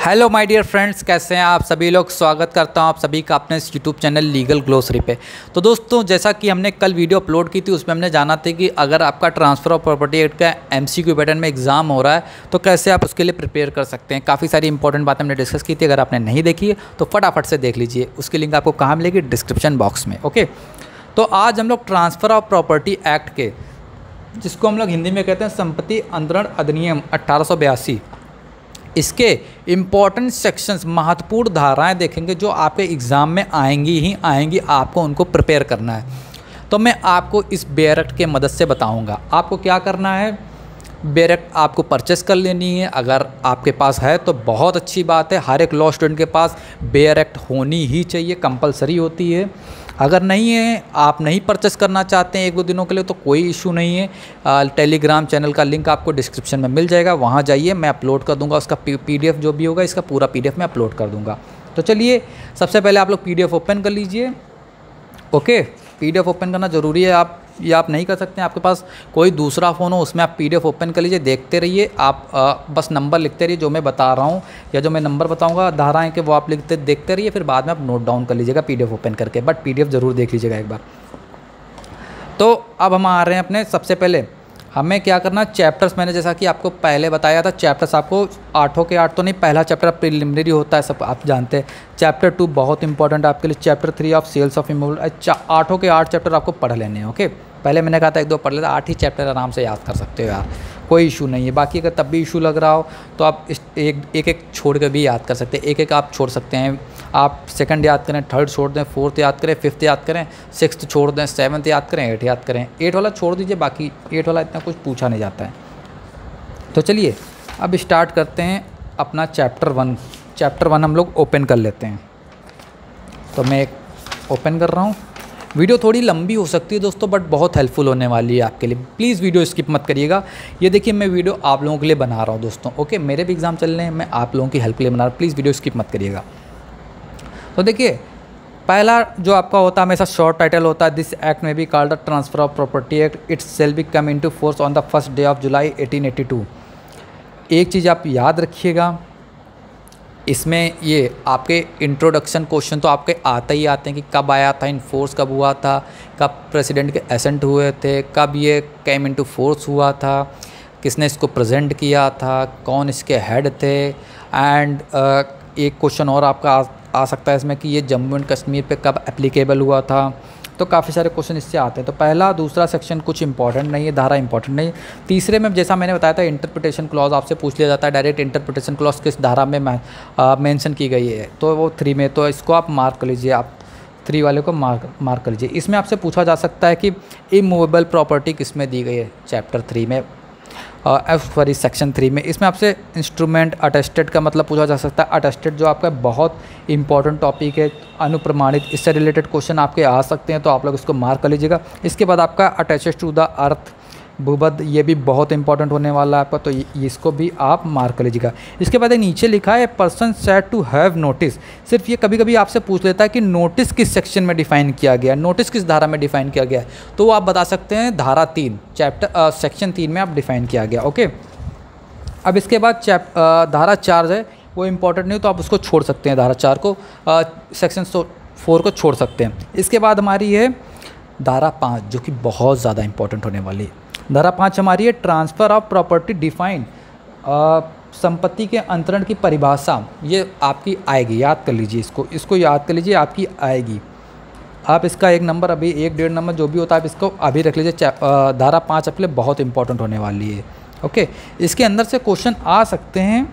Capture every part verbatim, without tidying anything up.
Hello my dear friends, कैसे हैं आप सभी लोग। स्वागत करता हूं आप सभी का अपने इस यूट्यूब चैनल लीगल ग्लोसरी पे। तो दोस्तों, जैसा कि हमने कल वीडियो अपलोड की थी उसमें हमने जाना था कि अगर आपका ट्रांसफ़र ऑफ प्रॉपर्टी एक्ट का एमसीक्यू पैटर्न में एग्जाम हो रहा है तो कैसे आप उसके लिए प्रिपेयर कर सकते हैं। काफ़ी सारी इंपॉर्टेंट बातें हमने डिस्कस की थी। अगर आपने नहीं देखी है तो फटाफट से देख लीजिए। उसकी लिंक आपको कहाँ मिलेगी? डिस्क्रिप्शन बॉक्स में। ओके, तो आज हम लोग ट्रांसफ़र ऑफ प्रॉपर्टी एक्ट के, जिसको हम लोग हिंदी में कहते हैं संपत्ति अंतरण अधिनियम अट्ठारह सौ बयासी, इसके इम्पॉर्टेंट सेक्शंस, महत्वपूर्ण धाराएं देखेंगे जो आपके एग्ज़ाम में आएंगी ही आएंगी। आपको उनको प्रिपेयर करना है। तो मैं आपको इस बेयर एक्ट के मदद से बताऊंगा आपको क्या करना है। बेयर एक्ट आपको परचेस कर लेनी है। अगर आपके पास है तो बहुत अच्छी बात है। हर एक लॉ स्टूडेंट के पास बेयर एक्ट होनी ही चाहिए, कंपलसरी होती है। अगर नहीं है, आप नहीं परचेस करना चाहते हैं एक दो दिनों के लिए, तो कोई इशू नहीं है। टेलीग्राम चैनल का लिंक आपको डिस्क्रिप्शन में मिल जाएगा, वहाँ जाइए, मैं अपलोड कर दूंगा उसका पीडीएफ। जो भी होगा इसका पूरा पीडीएफ मैं अपलोड कर दूंगा। तो चलिए, सबसे पहले आप लोग पीडीएफ ओपन कर लीजिए। ओके, पीडीएफ ओपन करना ज़रूरी है। आप ये आप नहीं कर सकते हैं, आपके पास कोई दूसरा फ़ोन हो उसमें आप पीडीएफ ओपन कर लीजिए, देखते रहिए। आप आ, बस नंबर लिखते रहिए जो मैं बता रहा हूँ, या जो मैं नंबर बताऊँगा धाराएं के, वो आप लिखते देखते रहिए। फिर बाद में आप नोट डाउन कर लीजिएगा पीडीएफ ओपन करके, बट पीडीएफ ज़रूर देख लीजिएगा एक बार। तो अब हम आ रहे हैं अपने, सबसे पहले हमें क्या करना, चैप्टर्स मैंने जैसा कि आपको पहले बताया था, चैप्टर्स आपको आठों के आठ तो नहीं, पहला चैप्टर प्रिलिमिनरी होता है, सब आप जानते हैं। चैप्टर टू बहुत इंपॉर्टेंट आपके लिए, chapter three of sales of immovable, आठों के आठ चैप्टर आपको पढ़ लेने हैं। ओके, पहले मैंने कहा था एक दो पढ़ लेता, आठ ही चैप्टर आराम से याद कर सकते हो यार, कोई इशू नहीं है। बाकी अगर तब भी इशू लग रहा हो तो आप इस एक एक एक छोड़ के भी याद कर सकते हैं। एक एक आप छोड़ सकते हैं। आप सेकंड याद करें, थर्ड छोड़ दें, फोर्थ याद करें, फिफ्थ याद करें, सिक्स्थ छोड़ दें, सेवन्थ याद करें, एट याद करें। एट वाला छोड़ दीजिए, बाकी एट वाला इतना कुछ पूछा नहीं जाता है। तो चलिए अब स्टार्ट करते हैं अपना चैप्टर वन। चैप्टर वन हम लोग ओपन कर लेते हैं। तो मैं एक ओपन कर रहा हूँ। वीडियो थोड़ी लंबी हो सकती है दोस्तों, बट बहुत हेल्पफुल होने वाली है आपके लिए। प्लीज़ वीडियो स्किप मत करिएगा। ये देखिए, मैं वीडियो आप लोगों के लिए बना रहा हूँ दोस्तों। ओके, मेरे भी एग्जाम चल रहे हैं, मैं आप लोगों की हेल्प के लिए बना रहा हूँ। प्लीज़ वीडियो स्किप मत करिएगा। तो देखिए, पहला जो आपका होता है हमेशा शॉर्ट टाइटल होता है, this act may be called the transfer of property act, its shall be come in to force on the first day of July eighteen eighty two. एक चीज़ आप याद रखिएगा, इसमें ये आपके इंट्रोडक्शन क्वेश्चन तो आपके आते ही आते हैं कि कब आया था, इन फोर्स कब हुआ था, कब प्रेसिडेंट के एसेंट हुए थे, कब ये कैम इनटू फोर्स हुआ था, किसने इसको प्रेजेंट किया था, कौन इसके हेड थे। एंड uh, एक क्वेश्चन और आपका आ, आ सकता है इसमें कि ये जम्मू एंड कश्मीर पे कब एप्लीकेबल हुआ था। तो काफ़ी सारे क्वेश्चन इससे आते हैं। तो पहला दूसरा सेक्शन कुछ इंपॉर्टेंट नहीं है, धारा इंपॉर्टेंट नहीं है। तीसरे में जैसा मैंने बताया था, इंटरप्रिटेशन क्लॉज आपसे पूछ लिया जाता है डायरेक्ट, इंटरप्रिटेशन क्लॉज किस धारा में मेंशन की गई है, तो वो थ्री में, तो इसको आप मार्क कर लीजिए, आप थ्री वाले को मार्क मार्क कर लीजिए। इसमें आपसे पूछा जा सकता है कि इमूवेबल प्रॉपर्टी किस में दी गई है, चैप्टर थ्री में, सॉरी सेक्शन थ्री में। इसमें आपसे इंस्ट्रूमेंट अटेस्टेड का मतलब पूछा जा सकता है। अटेस्टेड जो आपका बहुत इंपॉर्टेंट टॉपिक है, अनुप्रमाणित, इससे रिलेटेड क्वेश्चन आपके आ सकते हैं, तो आप लोग इसको मार्क कर लीजिएगा। इसके बाद आपका अटैचेड टू द अर्थ, भूबद्ध, ये भी बहुत इंपॉर्टेंट होने वाला है आपका, तो इसको भी आप मार्क कर लीजिएगा। इसके बाद नीचे लिखा है person said to have notice. सिर्फ ये कभी कभी आपसे पूछ लेता है कि नोटिस किस सेक्शन में डिफाइन किया गया है, नोटिस किस धारा में डिफाइन किया गया है, तो वो आप बता सकते हैं धारा तीन, चैप्टर सेक्शन तीन में आप डिफाइन किया गया। ओके, अब इसके बाद चैप धारा चार है, वो इंपॉर्टेंट नहीं, तो आप उसको छोड़ सकते हैं, धारा चार को, सेक्शन फोर को छोड़ सकते हैं। इसके बाद हमारी है धारा पाँच, जो कि बहुत ज़्यादा इंपॉर्टेंट होने वाली है। धारा पाँच हमारी है ट्रांसफ़र ऑफ प्रॉपर्टी डिफाइन, संपत्ति के अंतरण की परिभाषा, ये आपकी आएगी, याद कर लीजिए इसको, इसको याद कर लीजिए, आपकी आएगी। आप इसका एक नंबर अभी, एक डेढ़ नंबर जो भी होता है, आप इसको अभी रख लीजिए। धारा पाँच आपके लिए बहुत इंपॉर्टेंट होने वाली है। ओके, इसके अंदर से क्वेश्चन आ सकते हैं।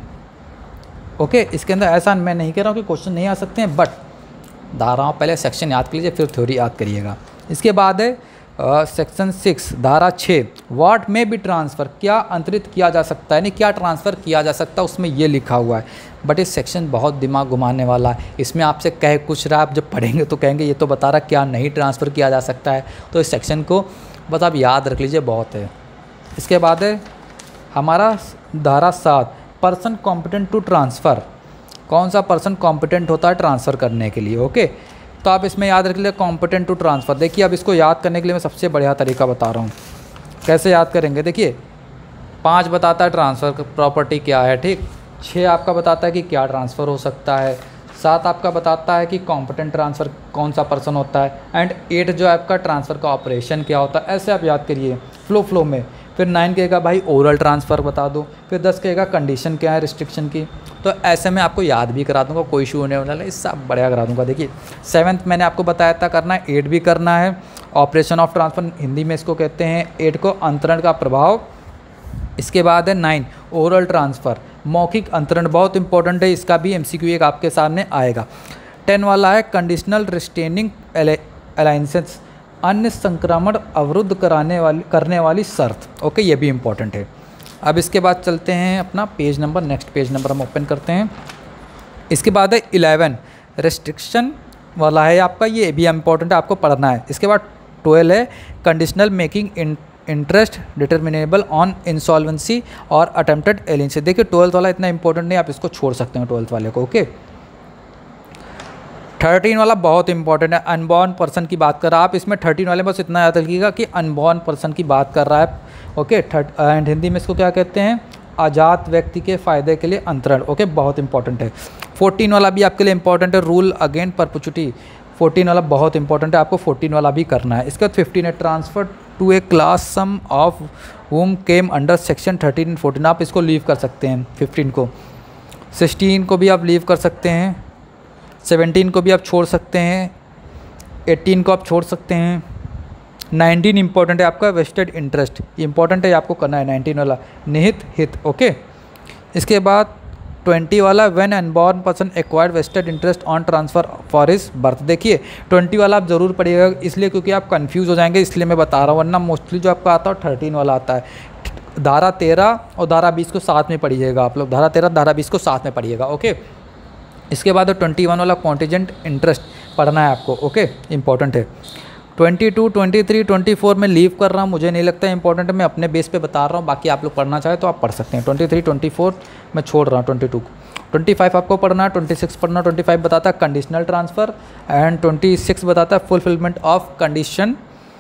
ओके, इसके अंदर ऐसा मैं नहीं कह रहा हूँ कि क्वेश्चन नहीं आ सकते हैं, बट धाराओं पहले सेक्शन याद कर लीजिए, फिर थ्योरी याद करिएगा। इसके बाद है सेक्शन सिक्स, धारा छः, व्हाट में भी ट्रांसफ़र, क्या अंतरित किया जा सकता है, यानी क्या ट्रांसफ़र किया जा सकता है, उसमें ये लिखा हुआ है। बट इस सेक्शन बहुत दिमाग घुमाने वाला है। इसमें आपसे कह कुछ रहा, आप जब पढ़ेंगे तो कहेंगे ये तो बता रहा क्या नहीं ट्रांसफ़र किया जा सकता है। तो इस सेक्शन को बस आप याद रख लीजिए, बहुत है। इसके बाद है हमारा धारा सात, पर्सन कॉम्पिटेंट टू ट्रांसफ़र, कौन सा पर्सन कॉम्पिटेंट होता है ट्रांसफ़र करने के लिए। ओके, तो आप इसमें याद रख लीजिए कॉम्पिटेंट टू ट्रांसफ़र। देखिए, अब इसको याद करने के लिए मैं सबसे बढ़िया तरीका बता रहा हूँ, कैसे याद करेंगे। देखिए, पाँच बताता है ट्रांसफ़र प्रॉपर्टी क्या है, ठीक, छः आपका बताता है कि क्या ट्रांसफ़र हो सकता है। सात आपका बताता है कि कॉम्पिटेंट ट्रांसफ़र कौन सा पर्सन होता है। एंड एट जो आपका ट्रांसफ़र का ऑपरेशन क्या होता है, ऐसे आप याद करिए फ्लो फ्लो में। फिर नाइन कहेगा भाई ओरल ट्रांसफ़र बता दो। फिर दस कहेगा कंडीशन क्या है रिस्ट्रिक्शन की। तो ऐसे में आपको याद भी करा दूंगा, कोई इशू होने वाला है, इससे आप बढ़िया करा दूंगा। देखिए सेवन्थ मैंने आपको बताया था करना है, एट भी करना है। ऑपरेशन ऑफ ट्रांसफ़र हिंदी में इसको कहते हैं। एट को अंतरण का प्रभाव। इसके बाद है नाइन ओरल ट्रांसफ़र, मौखिक अंतरण, बहुत इंपॉर्टेंट है, इसका भी एमसीक्यू एक आपके सामने आएगा। टेन वाला है कंडीशनल रिस्ट्रेनिंग अलाइंसेस, अन्य संक्रमण अवरुद्ध कराने वाली करने वाली शर्त। ओके, ये भी इंपॉर्टेंट है। अब इसके बाद चलते हैं अपना page number, next page number हम ओपन करते हैं। इसके बाद है इलेवन रेस्ट्रिक्शन वाला है आपका, ये भी इंपॉर्टेंट है, आपको पढ़ना है। इसके बाद ट्वेल्व है conditional making interest determinable on insolvency और अटेम्प्टेड एलियंसी। देखिए ट्वेल्थ वाला इतना इंपॉर्टेंट नहीं, आप इसको छोड़ सकते हैं ट्वेल्थ वाले को। ओके, थर्टीन वाला बहुत इंपॉर्टेंट है, अनबॉर्न पर्सन की बात कर रहा है। आप इसमें थर्टीन वाले बस इतना याद रखिएगा कि अनबॉर्न पर्सन की बात कर रहा है। ओके, थर्ट एंड हिंदी में इसको क्या कहते हैं, आजात व्यक्ति के फ़ायदे के लिए अंतरण। ओके, बहुत इंपॉर्टेंट है। फोर्टीन वाला भी आपके लिए इंपॉर्टेंट है, रूल अगेन परपेचुइटी। फोर्टीन वाला बहुत इंपॉर्टेंट है, आपको फोर्टीन वाला भी करना है। इसके बाद फिफ्टीन है transfer to a class some of whom came under section thirteen and fourteen. आप इसको लीव कर सकते हैं फिफ्टीन को। सिक्सटीन को भी आप लीव कर सकते हैं। सेवनटीन को भी आप छोड़ सकते हैं। एटीन को आप छोड़ सकते हैं। नाइनटीन इंपॉर्टेंट है आपका वेस्टेड इंटरेस्ट, इंपॉर्टेंट है, आपको करना है नाइनटीन वाला निहित हित। ओके, इसके बाद ट्वेंटी वाला when unborn person acquired vested interest on transfer for his birth. देखिए ट्वेंटी वाला आप ज़रूर पढ़िएगा, इसलिए क्योंकि आप कंफ्यूज हो जाएंगे, इसलिए मैं बता रहा हूँ, वरना मोस्टली जो आपका आता है थर्टीन वाला आता है। धारा तेरह और धारा बीस को साथ में पढ़िएगा आप लोग, धारा तेरह धारा बीस को साथ में पढ़िएगा। ओके, इसके बाद ट्वेंटी वन वाला कॉन्टीजेंट इंटरेस्ट पढ़ना है आपको। ओके, इंपॉर्टेंट है। Twenty two, twenty three, twenty four में लीव कर रहा हूँ, मुझे नहीं लगता है इंपॉर्टेंट है, मैं अपने बेस पे बता रहा हूँ, बाकी आप लोग पढ़ना चाहे तो आप पढ़ सकते हैं। ट्वेंटी थ्री, ट्वेंटी फोर मैं छोड़ रहा हूँ, ट्वेंटी टू, ट्वेंटी फाइव आपको पढ़ना है, ट्वेंटी सिक्स पढ़ना। ट्वेंटी फाइव बताता है conditional transfer and twenty six बताता है fulfilment of condition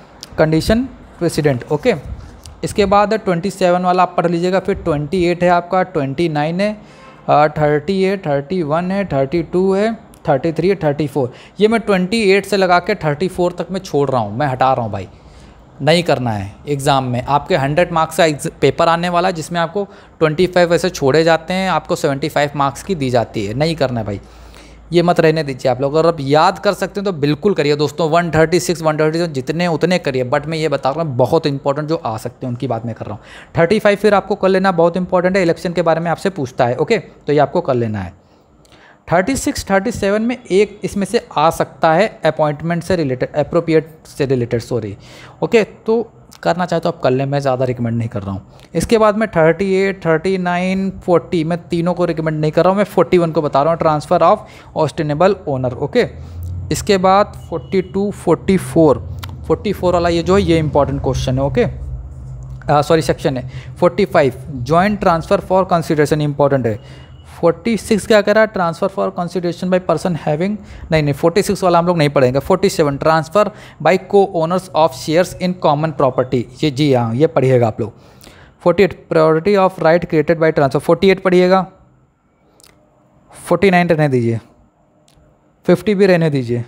condition precedent. Okay, इसके बाद है ट्वेंटी सेवन वाला आप पढ़ लीजिएगा। फिर ट्वेंटी एट है आपका, ट्वेंटी नाइन है, थर्टी है, थर्टी वन है, थर्टी टू है, थर्टी थ्री है, थर्टी फोर। ये मैं ट्वेंटी एट से लगा के थर्टी फोर तक मैं छोड़ रहा हूँ, मैं हटा रहा हूँ भाई, नहीं करना है। एग्ज़ाम में आपके हंड्रेड मार्क्स का पेपर आने वाला है, जिसमें आपको ट्वेंटी फाइव वैसे छोड़े जाते हैं, आपको सेवेंटी फाइव मार्क्स की दी जाती है, नहीं करना है भाई, ये मत रहने दीजिए आप लोग। अगर आप याद कर सकते हैं तो बिल्कुल करिए दोस्तों, one thirty six, one thirty seven जितने उतने करिए, बट मैं ये बता रहा हूँ बहुत इंपॉर्टेंट जो आ सकते हैं उनकी बात मैं कर रहा हूँ। थर्टी फाइव फिर आपको कर लेना, बहुत इंपॉर्टेंट है, इलेक्शन के बारे में आपसे पूछता है। ओके, तो ये आपको कर लेना है। थर्टी सिक्स, थर्टी सेवन में एक इसमें से आ सकता है अपॉइंटमेंट से रिलेटेड, अप्रोप्रिएट से रिलेटेड, सॉरी। ओके, तो करना चाहे तो आप कर लें, मैं ज़्यादा रिकमेंड नहीं कर रहा हूँ। इसके बाद में thirty eight, thirty nine, forty मैं तीनों को रिकमेंड नहीं कर रहा हूँ, मैं फोर्टी वन को बता रहा हूँ, transfer of ostensible owner. Okay, इसके बाद forty two, forty four, forty four वाला ये जो है ये इंपॉर्टेंट क्वेश्चन है। ओके, सॉरी सेक्शन है। Forty five joint transfer for consideration, important है। फोर्टी सिक्स क्या कह रहा है, transfer for consideration by person having, नहीं नहीं फोर्टी सिक्स वाला हम लोग नहीं पढ़ेंगे। Forty seven transfer by co owners of shares in common property, ये जी हाँ ये पढ़िएगा आप लोग। Forty eight priority of right created by transfer, forty eight पढ़िएगा। फोर्टी नाइन रहने दीजिए, फिफ्टी भी रहने दीजिए,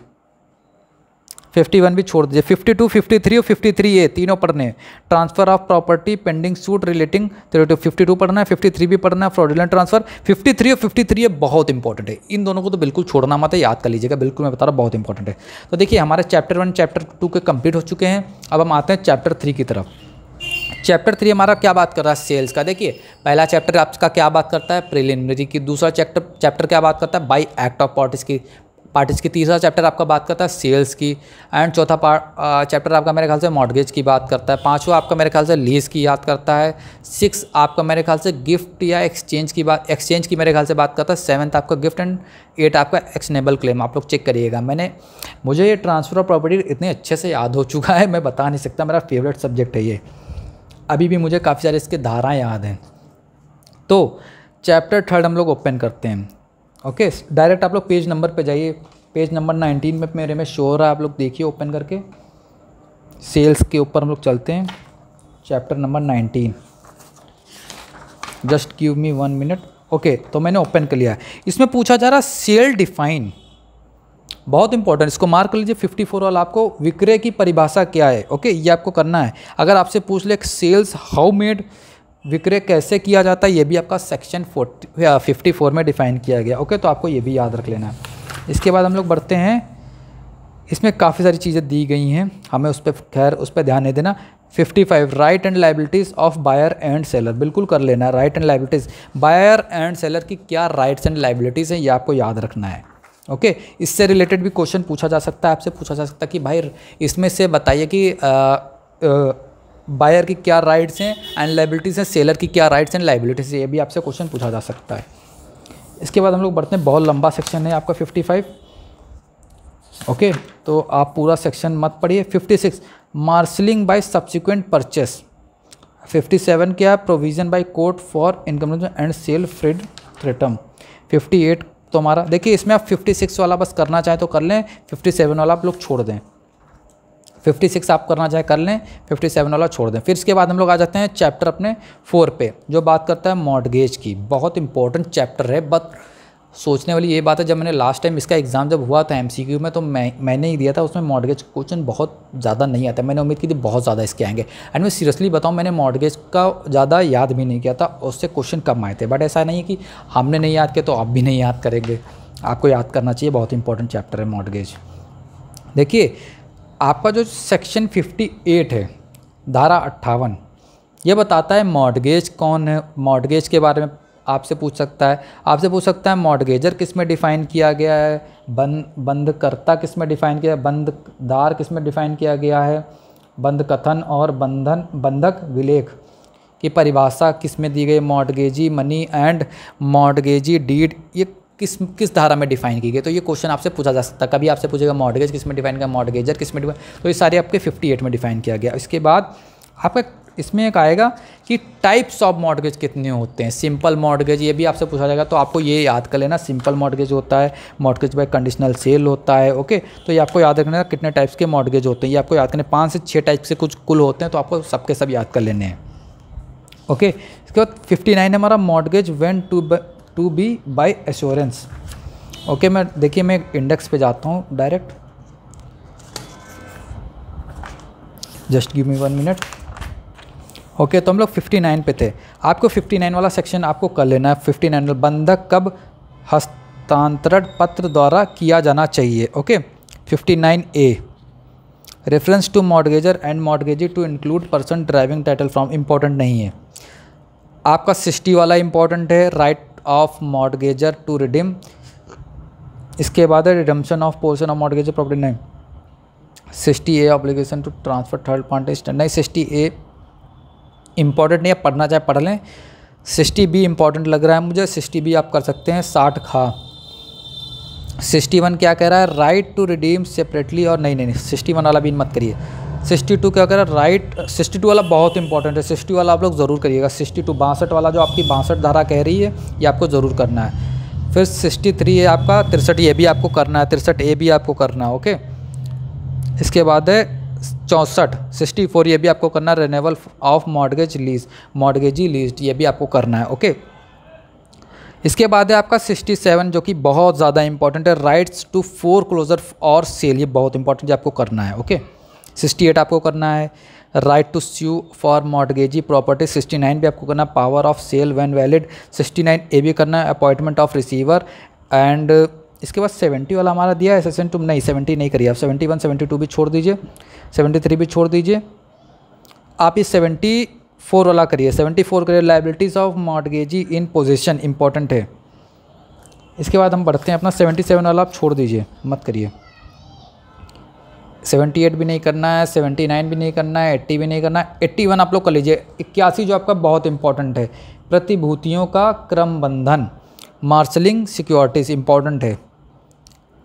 फिफ्टी वन भी छोड़ दीजिए। फिफ्टी टू, फिफ्टी थ्री और फिफ्टी थ्री ये तीनों पढ़ने हैं। Transfer of property pending suit relating to, fifty two पढ़ना है, फिफ्टी थ्री भी पढ़ना है, फ्रॉडुलेंट ट्रांसफ़र। फिफ्टी थ्री और फिफ्टी थ्री ये बहुत इंपॉर्टेंट है, इन दोनों को तो बिल्कुल छोड़ना मत है, याद कर लीजिएगा, बिल्कुल मैं बता रहा हूँ बहुत इंपॉर्टेंट है। तो देखिए हमारे चैप्टर वन चैप्टर टू के कंप्लीट हो चुके हैं, अब हम आते हैं चैप्टर थ्री की तरफ। चैप्टर थ्री हमारा क्या बात कर रहा है, सेल्स का। देखिए पहला चैप्टर आपका क्या बात करता है, प्रिलिमिनरी की। दूसरा चैप्टर चैप्टर क्या बात करता है, बाय एक्ट ऑफ पार्टीज की पार्टीज की। तीसरा चैप्टर आपका बात करता है सेल्स की। एंड चौथा पार्ट चैप्टर आपका मेरे ख्याल से मॉर्गेज की बात करता है। पांचवा आपका मेरे ख्याल से लीज की याद करता है। सिक्स आपका मेरे ख्याल से गिफ्ट या एक्सचेंज की बात एक्सचेंज की मेरे ख्याल से बात करता है। सेवन्थ आपका गिफ्ट एंड एट आपका एक्शनेबल क्लेम। आप लोग चेक करिएगा, मैंने मुझे ये ट्रांसफ़र ऑफ प्रॉपर्टी इतने अच्छे से याद हो चुका है, मैं बता नहीं सकता, मेरा फेवरेट सब्जेक्ट है ये। अभी भी मुझे काफ़ी सारे इसके धाराएँ याद हैं। तो चैप्टर थर्ड हम लोग ओपन करते हैं। ओके, डायरेक्ट आप लोग पेज नंबर पे जाइए, पेज नंबर नाइनटीन में मेरे में शो हो रहा है, आप लोग देखिए ओपन करके। सेल्स के ऊपर हम लोग चलते हैं, chapter number nineteen. Just give me one minute. Okay, तो मैंने ओपन कर लिया है। इसमें पूछा जा रहा सेल डिफाइन, बहुत इंपॉर्टेंट, इसको मार्क कर लीजिए। फिफ्टी फोर वाला आपको विक्रय की परिभाषा क्या है, ओके, ये आपको करना है। अगर आपसे पूछ ले सेल्स हाउ मेड, विक्रय कैसे किया जाता है, ये भी आपका सेक्शन फोर्टी फिफ्टी फोर में डिफाइन किया गया, ओके, तो आपको ये भी याद रख लेना है। इसके बाद हम लोग बढ़ते हैं, इसमें काफ़ी सारी चीज़ें दी गई हैं, हमें उस पर खैर उस पर ध्यान नहीं देना। Fifty five right and liabilities of buyer and seller, बिल्कुल कर लेना है। Right and liabilities, buyer and seller की क्या राइट्स एंड लाइबिलिटीज़ हैं, ये आपको याद रखना है, ओके। इससे रिलेटेड भी क्वेश्चन पूछा जा सकता है, आपसे पूछा जा सकता है कि भाई इसमें से बताइए कि बायर की क्या राइट्स हैं एंड लाइबिलिटीज़ हैं, सेलर की क्या राइट्स एंड लाइबिलिटीज़ हैं, ये भी आपसे क्वेश्चन पूछा जा सकता है। इसके बाद हम लोग बढ़ते हैं, बहुत लंबा सेक्शन है आपका फिफ्टी फाइव, ओके, तो आप पूरा सेक्शन मत पढ़िए। Fifty six marshalling by subsequent purchase. Fifty seven क्या है, provision by court for income and sale freed therefrom. Fifty eight तो हमारा देखिए, इसमें आप फिफ्टी सिक्स वाला बस करना चाहें तो कर लें, फिफ्टी सेवन वाला आप लोग छोड़ दें। फिफ्टी सिक्स आप करना चाहे कर लें, फिफ्टी सेवन वाला छोड़ दें। फिर इसके बाद हम लोग आ जाते हैं चैप्टर अपने फोर पे, जो बात करता है मॉर्टगेज की। बहुत इंपॉर्टेंट चैप्टर है, बट सोचने वाली ये बात है, जब मैंने लास्ट टाइम इसका एग्ज़ाम जब हुआ था एमसीक्यू में, तो मैं मैंने ही दिया था, उसमें मॉर्टगेज क्वेश्चन बहुत ज़्यादा नहीं आता। मैंने उम्मीद की थी बहुत ज़्यादा इसके आएंगे, एंड मैं सीरियसली बताऊं, मैंने मॉर्टगेज का ज़्यादा याद भी नहीं किया था, उससे क्वेश्चन कम आए थे। बट ऐसा नहीं है कि हमने नहीं याद किया तो आप भी नहीं याद करेंगे, आपको याद करना चाहिए, बहुत इंपॉर्टेंट चैप्टर है मॉर्टगेज। देखिए, आपका जो सेक्शन फिफ्टी एट है, धारा अट्ठावन, ये बताता है मॉर्टगेज कौन है। मॉर्टगेज के बारे में आपसे पूछ सकता है, आपसे पूछ सकता है मॉर्टगेजर किस में डिफ़ाइन किया गया है, बंद बंधकर्ता किस में डिफ़ाइन किया है, बंधदार किस में डिफ़ाइन किया गया है, बंध कथन और बंधन बंधक विलेख की परिभाषा किस में दी गई, mortgagee money and mortgagee deed ये किस किस धारा में डिफाइन की गई। तो ये क्वेश्चन आपसे पूछा जा सकता है, कभी आपसे पूछेगा मॉर्टगेज किस में डिफाइन किया, मॉर्टगेजर किस में डिफाइन, तो ये सारे आपके फिफ्टी एट में डिफाइन किया गया। इसके बाद आपका इसमें एक आएगा कि टाइप्स ऑफ मॉर्टगेज कितने होते हैं। सिंपल मॉर्टगेज, ये भी आपसे पूछा जाएगा, तो आपको ये याद कर लेना, सिंपल मॉर्टगेज होता है, मॉर्टगेज बाय कंडीशनल सेल होता है, ओके। तो ये आपको याद रखना कितने टाइप्स के मॉर्टगेज होते हैं, ये आपको याद करना, पाँच से छः टाइप से कुछ कुल होते हैं, तो आपको सबके सब याद कर लेने हैं, ओके। इसके बाद फिफ्टी नाइन है हमारा mortgage when to to be by assurance, okay. मैं देखिए, मैं इंडेक्स पे जाता हूँ direct, just give me one minute, okay. तो हम लोग फिफ्टी नाइन पे थे, आपको फिफ्टी नाइन वाला सेक्शन आपको कर लेना है। फिफ्टी नाइन बंधक कब हस्तांतरण पत्र द्वारा किया जाना चाहिए, okay. Fifty nine A reference to mortgagor and mortgagee to include person deriving title from, important नहीं है। आपका सिक्सटी वाला इंपॉर्टेंट है, right of mortgagor to redeem. इसके बाद है redemption of portion of mortgagor property, नहीं। Sixty A obligation to transfer third party, नहीं। सिक्सटी ए इंपॉर्टेंट नहीं है, पढ़ना चाहे पढ़ लें। सिक्सटी बी इंपॉर्टेंट लग रहा है मुझे, सिक्सटी बी आप कर सकते हैं, साठ खा। सिक्सटी वन क्या कह रहा है, राइट टू रिडीम सेपरेटली, और नहीं नहीं नहीं सिक्सटी वन वाला भी मत करिए। सिक्सटी टू क्या कह रहा है, राइट, सिक्सटी टू वाला बहुत इंपॉर्टेंट है, सिक्सटी वाला आप लोग ज़रूर करिएगा। सिक्सटी टू बासठ वाला जो आपकी बासठ धारा कह रही है, ये आपको ज़रूर करना है। फिर सिक्सटी थ्री है आपका तिरसठ, ये भी आपको करना है, तिरसठ ए भी आपको करना है, ओके। इसके बाद है चौंसठ, सिक्सटी फोर, ये भी आपको करना है, renewal of mortgage lease, mortgagee lease, ये भी आपको करना है, ओके। इसके बाद है आपका सिक्सटी सेवन, जो कि बहुत ज़्यादा इंपॉर्टेंट है, राइट्स टू फोर क्लोजर और सेल, ये बहुत इंपॉर्टेंट है, आपको करना है, ओके। सिक्सटी एट आपको करना है, right to sue for mortgagee property. Sixty nine भी आपको करना है, power of sale when valid. Sixty nine A भी करना है, अपॉइंटमेंट ऑफ रिसीवर। एंड इसके बाद सेवेंटी वाला हमारा दिया है, सेशन टू, नहीं सेवेंटी नहीं करिए आप, सेवेंटी वन सेवेंटी टू भी छोड़ दीजिए, सेवेंटी थ्री भी छोड़ दीजिए, आप इस सेवेंटी फोर वाला करिए, सेवेंटी फोर करिए, liabilities of mortgagee in possession, important है। इसके बाद हम बढ़ते हैं अपना सेवेंटी सेवन वाला, आप छोड़ दीजिए, मत करिए। सेवेंटी एट भी नहीं करना है, सेवेंटी नाइन भी नहीं करना है, एट्टी भी नहीं करना है, एट्टी वन आप लोग कर लीजिए। इक्यासी जो आपका बहुत इंपॉर्टेंट है, प्रतिभूतियों का क्रमबंधन, मार्शलिंग सिक्योरिटीज़, इंपॉर्टेंट है।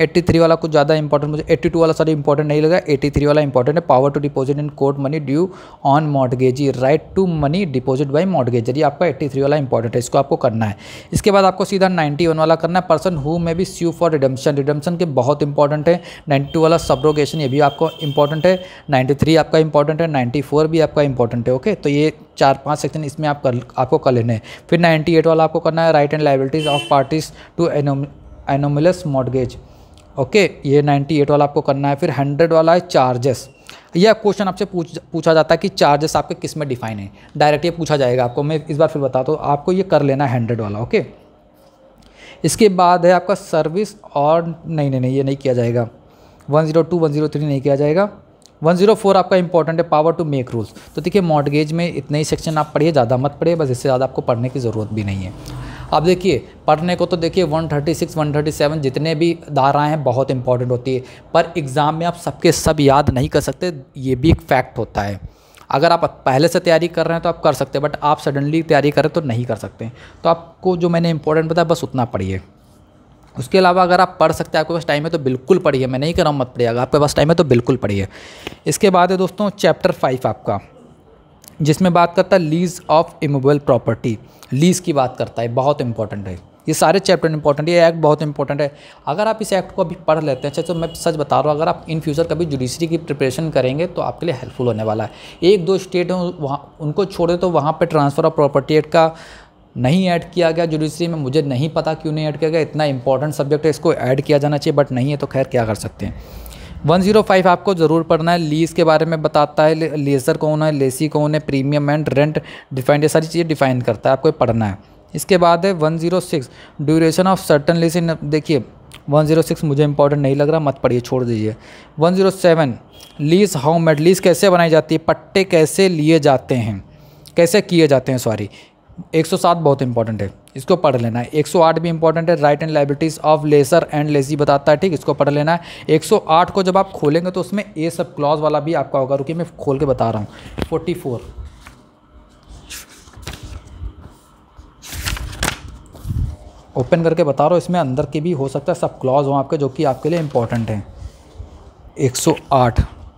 तिरासी वाला कुछ ज़्यादा इंपॉर्टेंट मुझे बयासी वाला सॉरी इंपॉर्टेंट नहीं लगा, तिरासी वाला इंपॉर्टेंट है। Power to deposit in court money due on mortgagee, right to money deposit by mortgagor, ये आपका तिरासी वाला इंपॉर्टेंट है, इसको आपको करना है। इसके बाद आपको सीधा इक्यानवे वाला करना है, person who may be sue for redemption, redemption के बहुत इंपॉर्टेंट है। बानवे वाला सब्रोगेशन, ये भी आपको इंपॉर्टेंट है। तिरानवे आपका इंपॉर्टेंट है, चौरानवे भी आपका इंपॉर्टेंट है। ओके, तो ये चार पांच सेक्शन इसमें आप कर आपको कर लेने हैं। फिर अट्ठानवे वाला आपको करना है, right and liabilities of parties to anomalous mortgage. Okay, ये अट्ठानवे वाला आपको करना है। फिर सौ वाला है चार्जेस, यह क्वेश्चन आपसे पूछ पूछा जाता है कि चार्जेस आपके किस में डिफाइन है, डायरेक्ट ये पूछा जाएगा आपको। मैं इस बार फिर बताता हूँ, आपको ये कर लेना है सौ वाला। ओके, इसके बाद है आपका सर्विस और नहीं नहीं नहीं ये नहीं किया जाएगा, एक सौ दो, एक सौ तीन नहीं किया जाएगा। एक सौ चार आपका इंपॉर्टेंट है, पावर टू मेक रूल्स। तो देखिए मॉर्टगेज में इतने ही सेक्शन आप पढ़िए, ज़्यादा मत पढ़िए, बस इससे ज़्यादा आपको पढ़ने की ज़रूरत भी नहीं है। अब देखिए पढ़ने को तो देखिए एक सौ छत्तीस, एक सौ सैंतीस जितने भी धाराएं हैं बहुत इंपॉर्टेंट होती है, पर एग्ज़ाम में आप सबके सब याद नहीं कर सकते, ये भी एक फैक्ट होता है। अगर आप पहले से तैयारी कर रहे हैं तो आप कर सकते हैं, बट आप सडनली तैयारी करें तो नहीं कर सकते। तो आपको जो मैंने इंपॉर्टेंट बताया बस उतना पढ़िए। उसके अलावा अगर आप पढ़ सकते हैं, आपके पास टाइम है तो बिल्कुल पढ़िए, मैं नहीं कर रहा हूँ मत पढ़िए, अगर आपके पास टाइम है तो बिल्कुल पढ़िए। इसके बाद है दोस्तों चैप्टर फाइव आपका, जिसमें बात करता है lease of immovable property, lease की बात करता है, बहुत इंपॉर्टेंट है। ये सारे चैप्टर इंपॉर्टेंट है, ये एक्ट बहुत इंपॉर्टेंट है। अगर आप इस एक्ट को अभी पढ़ लेते हैं, अच्छा तो मैं सच बता रहा हूँ, अगर आप इन फ्यूचर कभी जुडिशरी की प्रिपरेशन करेंगे तो आपके लिए हेल्पफुल होने वाला है। एक दो स्टेट हैं वहाँ, उनको छोड़े तो वहाँ पर ट्रांसफ़र ऑफ प्रॉपर्टी एक्ट का नहीं ऐड किया गया जुडिशरी में, मुझे नहीं पता क्यों नहीं ऐड किया गया, इतना इंपॉर्टेंट सब्जेक्ट है, इसको ऐड किया जाना चाहिए, बट नहीं है तो खैर क्या कर सकते हैं। एक सौ पाँच आपको ज़रूर पढ़ना है, लीज़ के बारे में बताता है, लेज़र कौन है, लेसी कौन है, प्रीमियम एंड रेंट डिफाइंड, ये सारी चीज़ें डिफाइन करता है, आपको पढ़ना है। इसके बाद है एक सौ छह duration of certain lease in, देखिए एक सौ छह मुझे इंपॉर्टेंट नहीं लग रहा, मत पढ़िए, छोड़ दीजिए। एक सौ सात लीज हाउ मेड, लीज कैसे बनाई जाती है, पट्टे कैसे लिए जाते हैं, कैसे किए जाते हैं सॉरी। एक सौ सात बहुत इंपॉर्टेंट है, इसको पढ़ लेना है। एक सौ आठ भी इंपॉर्टेंट है, right and liabilities of lessor and lessee बताता है, ठीक, इसको पढ़ लेना है। एक सौ आठ को जब आप खोलेंगे तो उसमें ए सब क्लॉज वाला भी आपका होगा, रुकिए मैं खोल के बता रहा हूँ। चौवालीस ओपन करके बता रहा हूँ, इसमें अंदर के भी हो सकता है सब क्लॉज हो आपके, जो कि आपके लिए इंपॉर्टेंट हैं। एक सौ आठ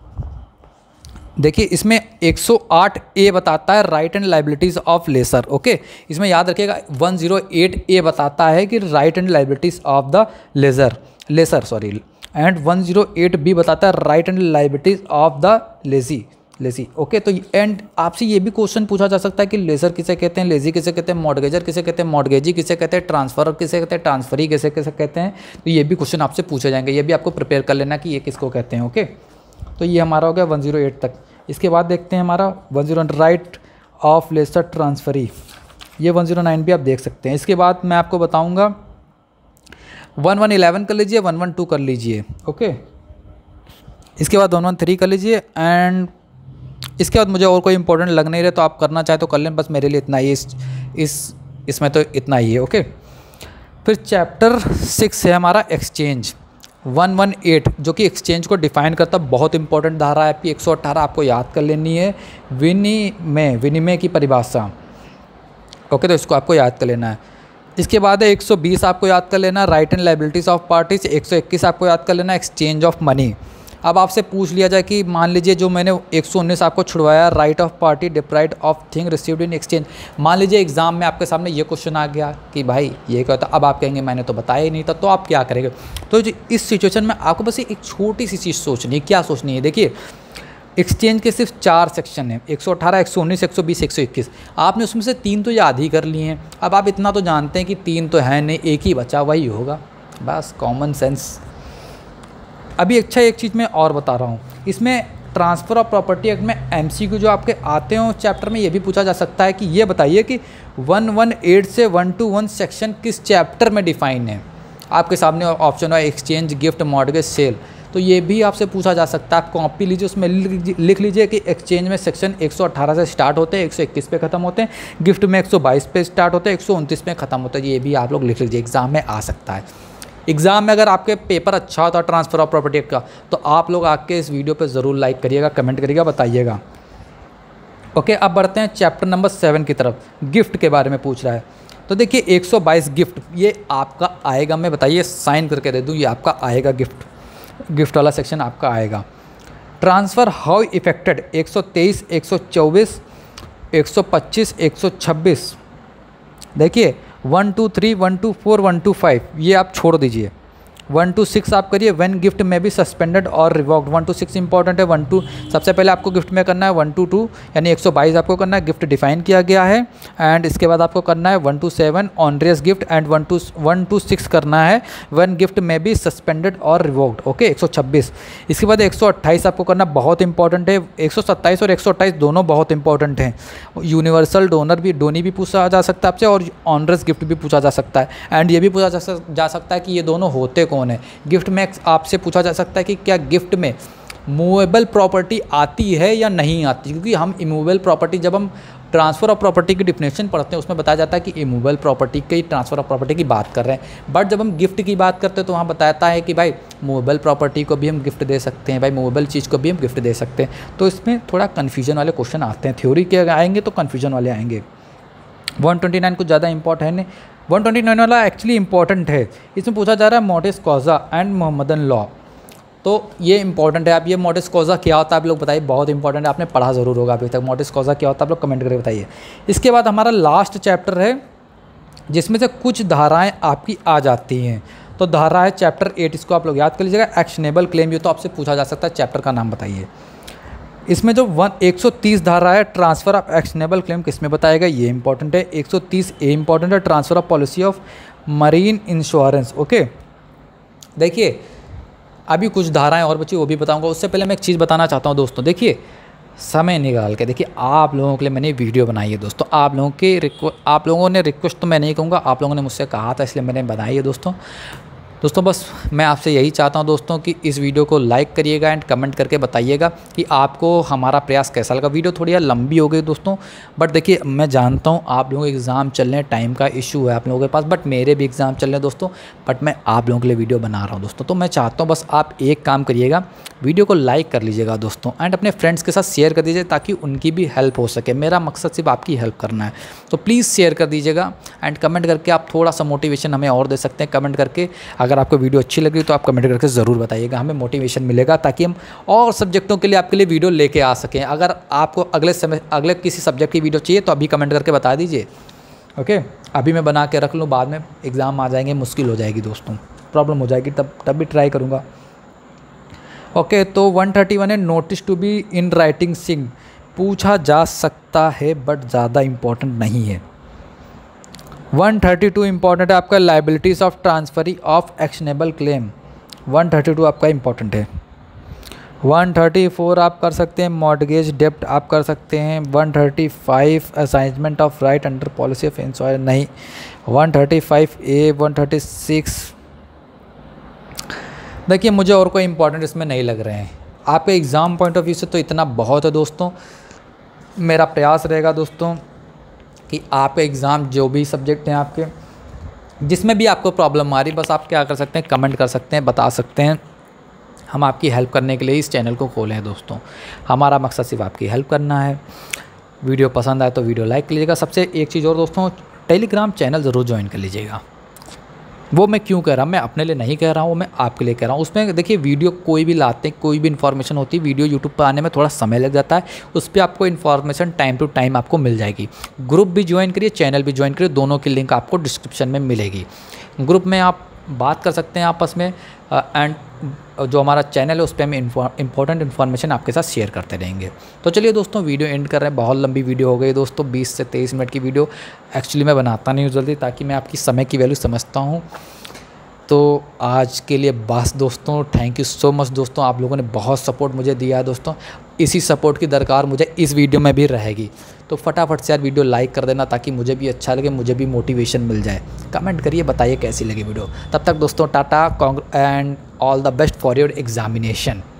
देखिए, इसमें एक सौ आठ ए बताता है right and liabilities of lessor. Okay, इसमें याद रखिएगा एक सौ आठ ए बताता है कि right and liabilities of the lessor lessor sorry and एक सौ आठ बी बताता है right and liabilities of the lessee lessee. Okay, तो एंड आपसे ये भी क्वेश्चन पूछा जा सकता है कि लेजर किसे कहते हैं, लेजी किसे कहते हैं, मॉर्टगेजर किसे कहते हैं, मॉर्टगेजी किसे कहते हैं, ट्रांसफर किसे कहते हैं, ट्रांसफरी किसे किसे कहते हैं। तो ये भी क्वेश्चन आपसे पूछे जाएंगे, ये भी आपको प्रिपेयर कर लेना कि ये किसको कहते हैं। ओके, तो ये हमारा हो गया एक सौ आठ तक। इसके बाद देखते हैं हमारा एक सौ नौ राइट ऑफ लेसर ट्रांसफरी, ये एक सौ नौ भी आप देख सकते हैं। इसके बाद मैं आपको बताऊंगा एक सौ ग्यारह कर लीजिए, एक सौ बारह कर लीजिए। ओके, इसके बाद एक सौ तेरह कर लीजिए, एंड इसके बाद मुझे और कोई इंपॉर्टेंट लग नहीं रहे तो आप करना चाहे तो कर लें, बस मेरे लिए इतना ही इस इस इसमें तो इतना ही है। ओके, फिर चैप्टर सिक्स है हमारा एक्सचेंज, एक सौ अठारह जो कि एक्सचेंज को डिफाइन करता है, बहुत इंपॉर्टेंट धारा है आपकी। एक सौ अठारह आपको याद कर लेनी है, विनिमय विनिमय की परिभाषा। ओके, तो इसको आपको याद कर लेना है। इसके बाद है एक सौ बीस आपको याद कर लेना, right and liabilities of parties. एक सौ इक्कीस आपको याद कर लेना, एक्सचेंज ऑफ मनी। अब आपसे पूछ लिया जाए कि मान लीजिए जो मैंने एक सौ उन्नीस आपको छुड़वाया, right of party deprived of thing received in exchange, मान लीजिए एग्जाम में आपके सामने ये क्वेश्चन आ गया कि भाई ये क्या होता है, अब आप कहेंगे मैंने तो बताया ही नहीं था, तो आप क्या करेंगे। तो इस सिचुएशन में आपको बस एक छोटी सी चीज़ सोचनी है, क्या सोचनी है, देखिए एक्सचेंज के सिर्फ चार सेक्शन हैं, एक सौ अठारह, एक सौ उन्नीस, एक सौ बीस, एक सौ इक्कीस। आपने उसमें से तीन तो याद ही कर लिए हैं। अब आप इतना तो जानते हैं कि तीन तो है नहीं, एक ही बचा, वही होगा, बस कॉमन सेंस। अभी अच्छा एक चीज़ मैं और बता रहा हूँ, इसमें ट्रांसफ़र ऑफ प्रॉपर्टी एक्ट में एमसीक्यू जो आपके आते हैं चैप्टर में ये भी पूछा जा सकता है कि ये बताइए कि एक सौ अठारह से एक सौ इक्कीस सेक्शन किस चैप्टर में डिफाइन है। आपके सामने ऑप्शन है एक्सचेंज, गिफ्ट, मॉर्टगेज, सेल, तो ये भी आपसे पूछा जा सकता है। आप कॉपी लीजिए, उसमें लिख लीजिए कि एक्सचेंज में सेक्शन एक सौ अठारह से स्टार्ट होते हैं, एक सौ इक्कीस पे ख़त्म होते हैं, गिफ्ट में एक सौ बाईस पे स्टार्ट होते हैं, एक सौ उनतीस पे ख़त्म होता है। ये भी आप लोग लिख लीजिए, एग्ज़ाम में आ सकता है। एग्ज़ाम में अगर आपके पेपर अच्छा होता है ट्रांसफ़र ऑफ प्रॉपर्टी का, तो आप लोग आके इस वीडियो पे ज़रूर लाइक करिएगा, कमेंट करिएगा, बताइएगा। ओके, अब बढ़ते हैं चैप्टर नंबर सेवन की तरफ। गिफ्ट के बारे में पूछ रहा है। तो देखिए एक सौ बाईस गिफ्ट ये आपका आएगा, मैं बताइए साइन करके दे दूँ, ये आपका आएगा गिफ्ट, गिफ्ट वाला सेक्शन आपका आएगा। ट्रांसफ़र हाउ इफेक्टेड एक सौ तेईस, एक सौ चौबीस, एक सौ पच्चीस, एक सौ छब्बीस, देखिए one two three, one two four, one two five ये आप छोड़ दीजिए। वन टू सिक्स आप करिए, व्हेन गिफ्ट में भी सस्पेंडेड और revoked. One two six important है। वन टू सबसे पहले आपको गिफ्ट में करना है वन टू टू यानी एक सौ बाईस आपको करना है, गिफ्ट डिफाइन किया गया है। एंड इसके बाद आपको करना है one two seven onerous gift and one two one two six करना है व्हेन गिफ्ट में भी सस्पेंडेड और रिवॉक्ड। ओके एक सौ छब्बीस। इसके बाद एक सौ अट्ठाईस आपको करना बहुत इंपॉर्टेंट है। एक सौ सत्ताईस और एक सौ अट्ठाईस दोनों बहुत इंपॉर्टेंट हैं। यूनिवर्सल डोनर भी डोनी भी पूछा जा सकता है आपसे और ऑनरेस गिफ्ट भी पूछा जा सकता है। एंड ये भी पूछा जा, जा सकता है कि ये दोनों होते कौन है। गिफ्ट में आपसे पूछा जा सकता है कि क्या गिफ्ट में मूवेबल प्रॉपर्टी आती है या नहीं आती, क्योंकि हम इमूवेबल प्रॉपर्टी जब हम ट्रांसफ़र ऑफ प्रॉपर्टी की डिफिनेशन पढ़ते हैं उसमें बताया जाता है कि इमूवेबल प्रॉपर्टी की ट्रांसफ़र ऑफ प्रॉपर्टी की बात कर रहे हैं। बट जब हम गिफ्ट की बात करते हैं तो वहाँ बताता है कि भाई मूवेबल प्रॉपर्टी को भी हम गिफ्ट दे सकते हैं, भाई मूवेबल चीज़ को भी हम गिफ्ट दे सकते हैं। तो इसमें थोड़ा कन्फ्यूजन वाले क्वेश्चन आते हैं, थ्योरी के आएंगे तो कन्फ्यूजन वाले आएंगे। वन ट्वेंटी नाइन कुछ ज़्यादा इंपॉर्टेंट है नहीं, वन ट्वेंटी नाइन वाला एक्चुअली इंपॉर्टेंट है। इसमें पूछा जा रहा है मोटिस कॉजा एंड मोहम्मदन लॉ, तो ये इंपॉर्टेंट है। आप ये मोटिस कॉजा क्या होता है आप लोग बताइए, बहुत इंपॉर्टेंट है, आपने पढ़ा ज़रूर होगा अभी तक। मोटिस कॉजा क्या होता है आप लोग कमेंट करके बताइए। इसके बाद हमारा लास्ट चैप्टर है जिसमें से कुछ धाराएं आपकी आ जाती हैं, तो धारा है चैप्टर एट, इसको आप लोग याद कर लीजिएगा। एक्शनेबल क्लेम, ये तो आपसे पूछा जा सकता है, चैप्टर का नाम बताइए। इसमें जो वन एक सौ तीस धारा है ट्रांसफ़र ऑफ एक्शनेबल क्लेम किस में बताएगा, ये इंपॉर्टेंट है। एक सौ तीस ए इंपॉर्टेंट है, transfer of policy of marine insurance. Okay देखिए अभी कुछ धाराएं और बची वो भी बताऊंगा, उससे पहले मैं एक चीज़ बताना चाहता हूं दोस्तों। देखिए समय निकाल के देखिए आप लोगों के लिए मैंने वीडियो बनाई है दोस्तों, आप लोगों के रिक्वे आप लोगों ने रिक्वेस्ट तो मैं नहीं कहूँगा, आप लोगों ने मुझसे कहा था इसलिए मैंने बनाई है दोस्तों। दोस्तों बस मैं आपसे यही चाहता हूं दोस्तों कि इस वीडियो को लाइक करिएगा एंड कमेंट करके बताइएगा कि आपको हमारा प्रयास कैसा लगा। वीडियो थोड़ी यार लंबी हो गई दोस्तों, बट देखिए मैं जानता हूं आप लोगों के एग्ज़ाम चल रहे हैं, टाइम का इशू है आप लोगों के पास, बट मेरे भी एग्ज़ाम चल रहे हैं दोस्तों, बट मैं आप लोगों के लिए वीडियो बना रहा हूँ दोस्तों। तो मैं चाहता हूँ बस आप एक काम करिएगा, वीडियो को लाइक कर लीजिएगा दोस्तों एंड अपने फ्रेंड्स के साथ शेयर कर दीजिए ताकि उनकी भी हेल्प हो सके। मेरा मकसद सिर्फ आपकी हेल्प करना है, तो प्लीज़ शेयर कर दीजिएगा एंड कमेंट करके आप थोड़ा सा मोटिवेशन हमें और दे सकते हैं। कमेंट करके अगर आपको वीडियो अच्छी लगी तो आप कमेंट करके ज़रूर बताइएगा, हमें मोटिवेशन मिलेगा ताकि हम और सब्जेक्टों के लिए आपके लिए वीडियो लेके आ सकें। अगर आपको अगले समय अगले किसी सब्जेक्ट की वीडियो चाहिए तो अभी कमेंट करके बता दीजिए। ओके अभी मैं बना के रख लूँ, बाद में एग्ज़ाम आ जाएंगे मुश्किल हो जाएगी दोस्तों, प्रॉब्लम हो जाएगी, तब तब भी ट्राई करूँगा। ओके okay, तो वन थर्टी वन है notice to be in writing सिंग, पूछा जा सकता है बट ज़्यादा इम्पोर्टेंट नहीं है। वन थर्टी टू इम्पॉर्टेंट है आपका liabilities of transferee of actionable claim, one thirty two आपका इम्पॉर्टेंट है। वन थर्टी फोर आप कर सकते हैं मॉर्टगेज डेप्ट आप कर सकते हैं। One thirty five assignment of right under policy of insurance नहीं। One thirty five A one thirty six देखिए मुझे और कोई इंपॉर्टेंट इसमें नहीं लग रहे हैं। आपके एग्ज़ाम पॉइंट ऑफ व्यू से तो इतना बहुत है दोस्तों। मेरा प्रयास रहेगा दोस्तों कि आपके एग्ज़ाम जो भी सब्जेक्ट हैं आपके जिसमें भी आपको प्रॉब्लम आ रही, बस आप क्या कर सकते हैं कमेंट कर सकते हैं, बता सकते हैं। हम आपकी हेल्प करने के लिए इस चैनल को खोले हैं दोस्तों। हमारा मकसद सिर्फ आपकी हेल्प करना है। वीडियो पसंद आए तो वीडियो लाइक कर लीजिएगा। सबसे एक चीज़ और दोस्तों, टेलीग्राम चैनल ज़रूर ज्वाइन कर लीजिएगा। वो मैं क्यों कह रहा हूँ, मैं अपने लिए नहीं कह रहा हूँ, वो मैं आपके लिए कह रहा हूँ। उसमें देखिए वीडियो कोई भी लाते हैं, कोई भी इन्फॉर्मेशन होती है, वीडियो यूट्यूब पर आने में थोड़ा समय लग जाता है, उस पर आपको इन्फॉर्मेशन टाइम टू टाइम आपको मिल जाएगी। ग्रुप भी ज्वाइन करिए, चैनल भी ज्वाइन करिए, दोनों की लिंक आपको डिस्क्रिप्शन में मिलेगी। ग्रुप में आप बात कर सकते हैं आपस में एंड जो हमारा चैनल है उस पर हम इंपॉर्टेंट इन्फॉर्मेशन आपके साथ शेयर करते रहेंगे। तो चलिए दोस्तों वीडियो एंड कर रहे हैं, बहुत लंबी वीडियो हो गई दोस्तों, बीस से तेईस मिनट की वीडियो। एक्चुअली मैं बनाता नहीं हूँ जल्दी, ताकि मैं आपकी समय की वैल्यू समझता हूँ। तो आज के लिए बस दोस्तों, थैंक यू सो मच दोस्तों, आप लोगों ने बहुत सपोर्ट मुझे दिया है दोस्तों। इसी सपोर्ट की दरकार मुझे इस वीडियो में भी रहेगी। तो फटाफट से यार वीडियो लाइक कर देना ताकि मुझे भी अच्छा लगे, मुझे भी मोटिवेशन मिल जाए। कमेंट करिए, बताइए कैसी लगी वीडियो। तब तक दोस्तों tata and all the best for your examination.